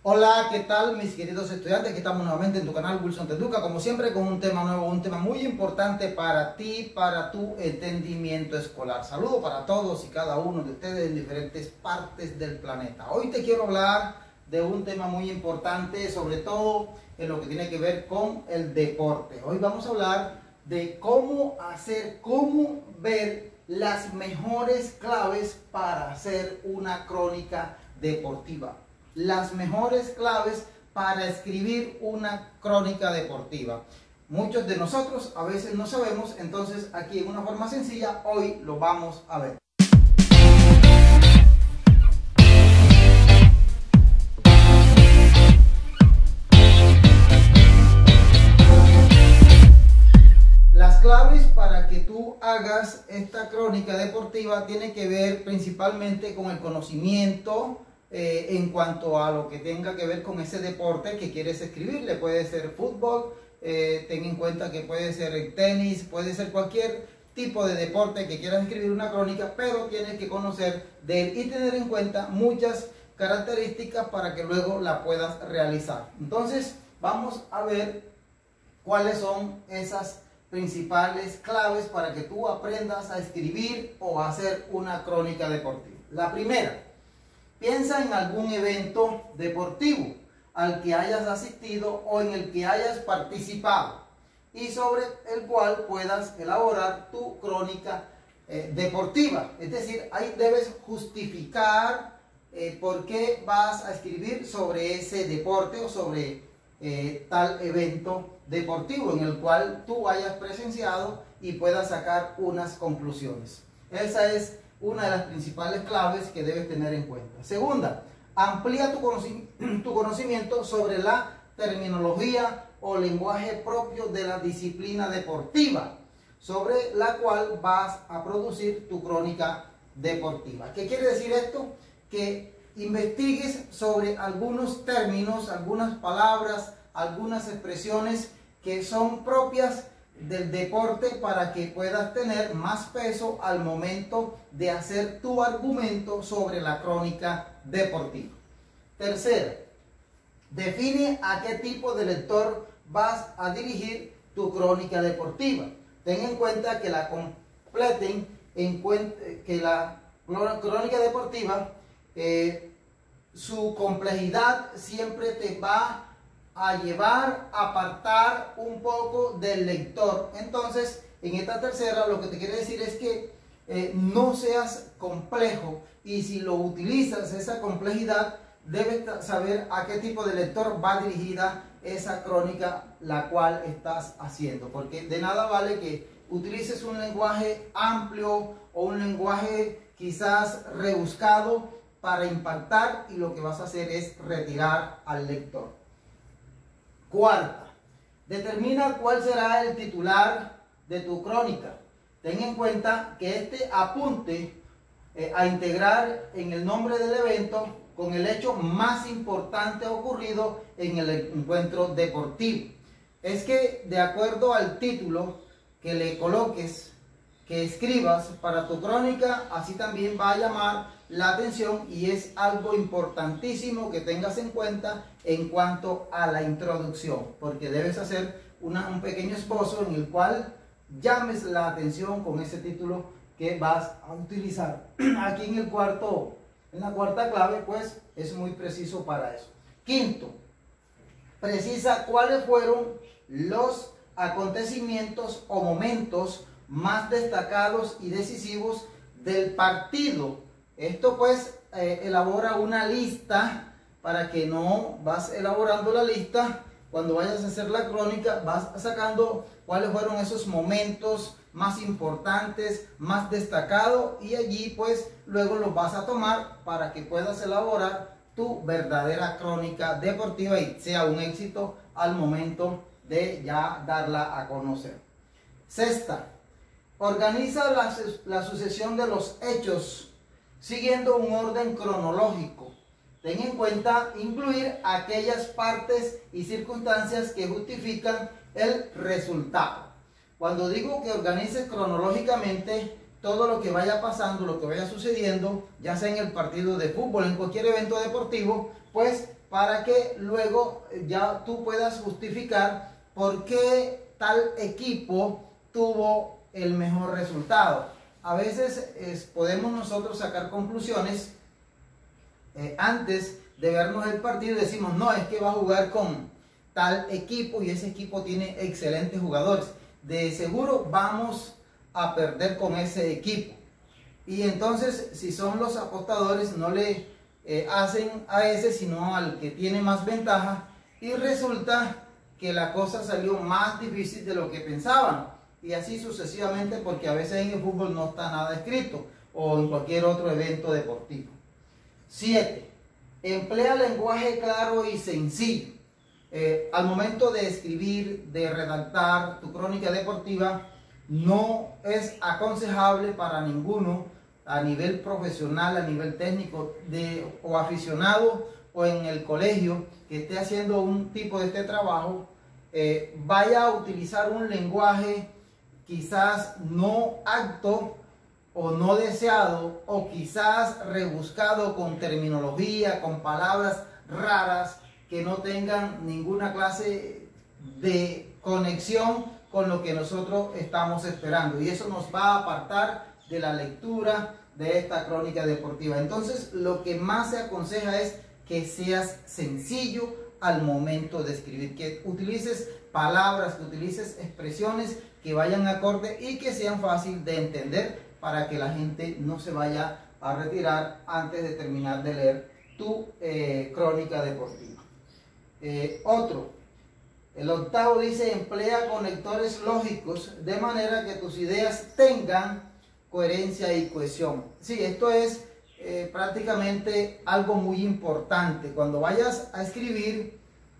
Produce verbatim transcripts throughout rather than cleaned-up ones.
Hola, ¿qué tal mis queridos estudiantes? Aquí estamos nuevamente en tu canal Wilson Te Educa, como siempre con un tema nuevo, un tema muy importante para ti, para tu entendimiento escolar. Saludo para todos y cada uno de ustedes en diferentes partes del planeta. Hoy te quiero hablar de un tema muy importante, sobre todo en lo que tiene que ver con el deporte. Hoy vamos a hablar de cómo hacer, cómo ver las mejores claves para hacer una crónica deportiva. Las mejores claves para escribir una crónica deportiva. Muchos de nosotros a veces no sabemos, entonces aquí en una forma sencilla hoy lo vamos a ver. Las claves para que tú hagas esta crónica deportiva tienen que ver principalmente con el conocimiento Eh, en cuanto a lo que tenga que ver con ese deporte que quieres escribirle. Puede ser fútbol, eh, ten en cuenta que puede ser el tenis, puede ser cualquier tipo de deporte que quieras escribir una crónica, pero tienes que conocer de él y tener en cuenta muchas características para que luego la puedas realizar. Entonces vamos a ver cuáles son esas principales claves para que tú aprendas a escribir o a hacer una crónica deportiva. La primera: piensa en algún evento deportivo al que hayas asistido o en el que hayas participado y sobre el cual puedas elaborar tu crónica eh, deportiva. Es decir, ahí debes justificar eh, por qué vas a escribir sobre ese deporte o sobre eh, tal evento deportivo en el cual tú hayas presenciado y puedas sacar unas conclusiones. Esa es una de las principales claves que debes tener en cuenta. Segunda, amplía tu, conoci tu conocimiento sobre la terminología o lenguaje propio de la disciplina deportiva, sobre la cual vas a producir tu crónica deportiva. ¿Qué quiere decir esto? Que investigues sobre algunos términos, algunas palabras, algunas expresiones que son propias del deporte para que puedas tener más peso al momento de hacer tu argumento sobre la crónica deportiva. Tercera, define a qué tipo de lector vas a dirigir tu crónica deportiva. Ten en cuenta que la completen, en cuenta, que la crónica deportiva, eh, su complejidad siempre te va a llevar a apartar un poco del lector. Entonces, en esta tercera lo que te quiere decir es que eh, no seas complejo, y si lo utilizas esa complejidad, debes saber a qué tipo de lector va dirigida esa crónica la cual estás haciendo, porque de nada vale que utilices un lenguaje amplio o un lenguaje quizás rebuscado para impactar y lo que vas a hacer es retirar al lector. Cuarta, determina cuál será el titular de tu crónica. Ten en cuenta que este apunte eh, a integrar en el nombre del evento con el hecho más importante ocurrido en el encuentro deportivo. Es que de acuerdo al título que le coloques, que escribas para tu crónica, así también va a llamar la atención, y es algo importantísimo que tengas en cuenta en cuanto a la introducción, porque debes hacer una, un pequeño esbozo en el cual llames la atención con ese título que vas a utilizar. Aquí en el cuarto, en la cuarta clave, pues es muy preciso para eso. Quinto, precisa cuáles fueron los acontecimientos o momentos más destacados y decisivos del partido. Esto pues eh, elabora una lista para que no vas elaborando la lista. Cuando vayas a hacer la crónica, vas sacando cuáles fueron esos momentos más importantes, más destacados, y allí pues luego los vas a tomar para que puedas elaborar tu verdadera crónica deportiva y sea un éxito al momento de ya darla a conocer. Sexta, organiza la, la sucesión de los hechos siguiendo un orden cronológico. Ten en cuenta incluir aquellas partes y circunstancias que justifican el resultado. Cuando digo que organices cronológicamente todo lo que vaya pasando, lo que vaya sucediendo, ya sea en el partido de fútbol, en cualquier evento deportivo, pues para que luego ya tú puedas justificar por qué tal equipo tuvo el mejor resultado. A veces es, podemos nosotros sacar conclusiones eh, antes de vernos el partido y decimos, no, es que va a jugar con tal equipo y ese equipo tiene excelentes jugadores. De seguro vamos a perder con ese equipo. Y entonces, si son los apostadores, no le eh, hacen a ese, sino al que tiene más ventaja. Y resulta que la cosa salió más difícil de lo que pensaban. Y así sucesivamente, porque a veces en el fútbol no está nada escrito, o en cualquier otro evento deportivo. siete. Emplea lenguaje claro y sencillo. Eh, al momento de escribir, de redactar tu crónica deportiva, no es aconsejable para ninguno, a nivel profesional, a nivel técnico, de, o aficionado, o en el colegio, que esté haciendo un tipo de este trabajo, eh, vaya a utilizar un lenguaje quizás no apto o no deseado, o quizás rebuscado con terminología, con palabras raras que no tengan ninguna clase de conexión con lo que nosotros estamos esperando, y eso nos va a apartar de la lectura de esta crónica deportiva. Entonces, lo que más se aconseja es que seas sencillo al momento de escribir, que utilices palabras, que utilices expresiones que vayan acorde y que sean fácil de entender, para que la gente no se vaya a retirar antes de terminar de leer tu eh, crónica deportiva. Eh, otro, el octavo dice, emplea conectores lógicos de manera que tus ideas tengan coherencia y cohesión. Sí, esto es eh, prácticamente algo muy importante. Cuando vayas a escribir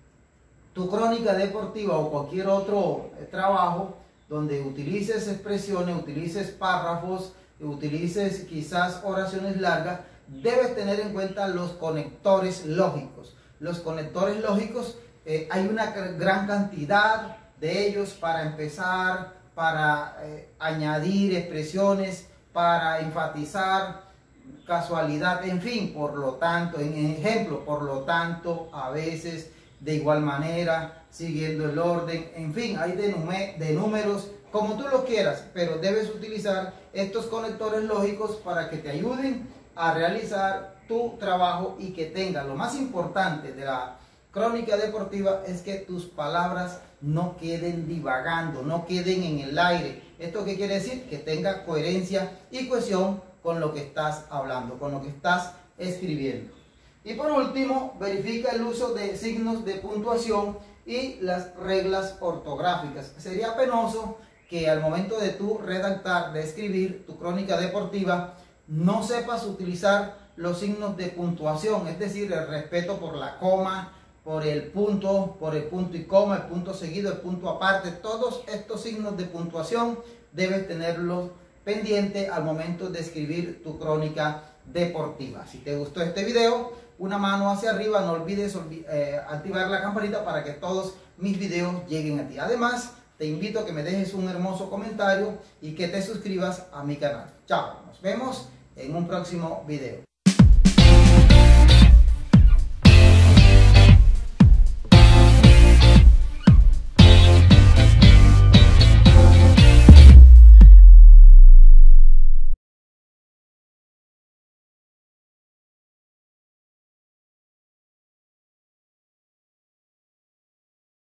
tu crónica deportiva o cualquier otro eh, trabajo donde utilices expresiones, utilices párrafos, utilices quizás oraciones largas, debes tener en cuenta los conectores lógicos. Los conectores lógicos, eh, hay una gran cantidad de ellos para empezar, para eh, añadir expresiones, para enfatizar casualidad, en fin, por lo tanto, en ejemplo, por lo tanto, a veces, de igual manera, siguiendo el orden, en fin, hay de, de números, como tú lo quieras, pero debes utilizar estos conectores lógicos para que te ayuden a realizar tu trabajo y que tenga, lo más importante de la crónica deportiva es que tus palabras no queden divagando, no queden en el aire. ¿Esto qué quiere decir? Que tenga coherencia y cohesión con lo que estás hablando, con lo que estás escribiendo. Y por último, verifica el uso de signos de puntuación y las reglas ortográficas. Sería penoso que al momento de tú redactar, de escribir tu crónica deportiva, no sepas utilizar los signos de puntuación, es decir, el respeto por la coma, por el punto, por el punto y coma, el punto seguido, el punto aparte. Todos estos signos de puntuación debes tenerlos pendiente al momento de escribir tu crónica deportiva. Si te gustó este video, una mano hacia arriba, no olvides eh, activar la campanita para que todos mis videos lleguen a ti. Además, te invito a que me dejes un hermoso comentario y que te suscribas a mi canal. Chao, nos vemos en un próximo video.